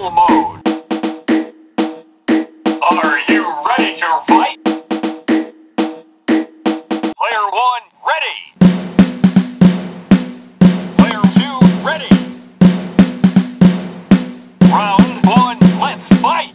battle mode. Are you ready to fight? Player 1, ready. Player 2, ready. Round 1, let's fight.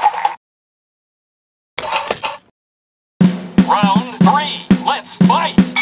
Round 3, let's fight!